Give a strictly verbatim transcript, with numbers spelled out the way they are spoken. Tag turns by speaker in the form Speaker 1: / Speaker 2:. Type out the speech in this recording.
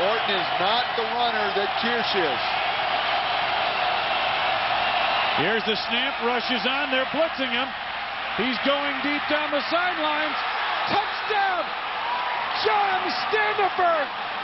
Speaker 1: Orton is not the runner that Kirsch is.
Speaker 2: Here's the snap, rushes on, they're blitzing him. He's going deep down the sidelines. Touchdown! John Standifer